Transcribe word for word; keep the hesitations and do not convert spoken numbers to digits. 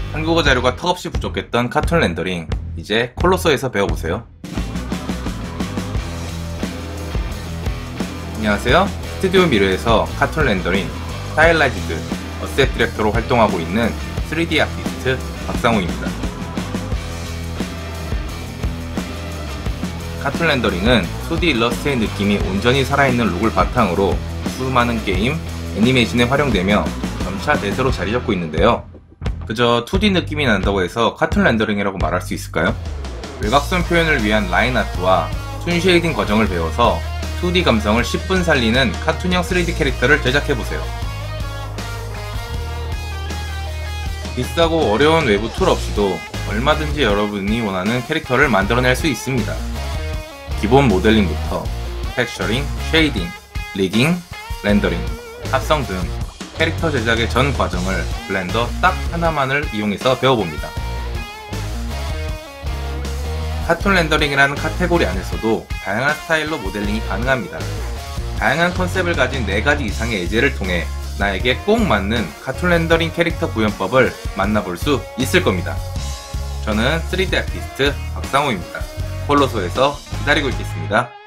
한국어 자료가 턱없이 부족했던 카툰 렌더링, 이제 콜로서에서 배워보세요. 안녕하세요. 스튜디오 미르에서 카툰 렌더링, 스타일라이즈드, 어셋 디렉터로 활동하고 있는 쓰리디 아티스트 박상우입니다. 카툰 렌더링은 투디 일러스트의 느낌이 온전히 살아있는 룩을 바탕으로 수많은 게임, 애니메이션에 활용되며 점차 대세로 자리 잡고 있는데요. 그저 투디 느낌이 난다고 해서 카툰 렌더링이라고 말할 수 있을까요? 외곽선 표현을 위한 라인 아트와 툰 쉐이딩 과정을 배워서 투디 감성을 십 분 살리는 카툰형 쓰리디 캐릭터를 제작해보세요. 비싸고 어려운 외부 툴 없이도 얼마든지 여러분이 원하는 캐릭터를 만들어낼 수 있습니다. 기본 모델링부터 텍스처링, 쉐이딩, 리깅, 렌더링, 합성 등 캐릭터 제작의 전 과정을 블렌더 딱 하나만을 이용해서 배워봅니다. 카툰 렌더링이라는 카테고리 안에서도 다양한 스타일로 모델링이 가능합니다. 다양한 컨셉을 가진 네 가지 이상의 예제를 통해 나에게 꼭 맞는 카툰 렌더링 캐릭터 구현법을 만나볼 수 있을 겁니다. 저는 쓰리디 아티스트 박상우입니다. 콜로소에서 기다리고 있겠습니다.